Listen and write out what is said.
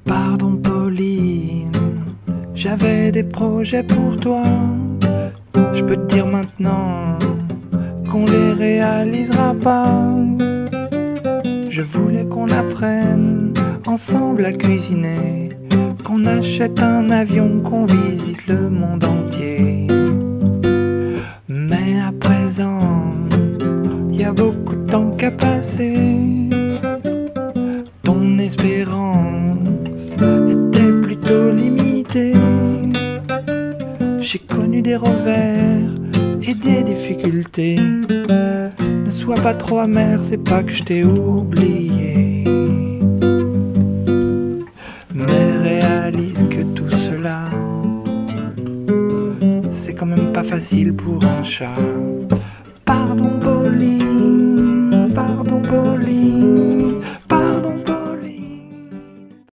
Pardon Pauline, j'avais des projets pour toi. Je peux te dire maintenant qu'on les réalisera pas. Je voulais qu'on apprenne ensemble à cuisiner, qu'on achète un avion, qu'on visite le monde entier. Mais à présent, y a beaucoup de temps qu'à passer. Ton espérance était plutôt limitée. J'ai connu des revers et des difficultés. Ne sois pas trop amer, c'est pas que je t'ai oublié. Mais réalise que tout cela, c'est quand même pas facile pour un chat. Pardon Pauline,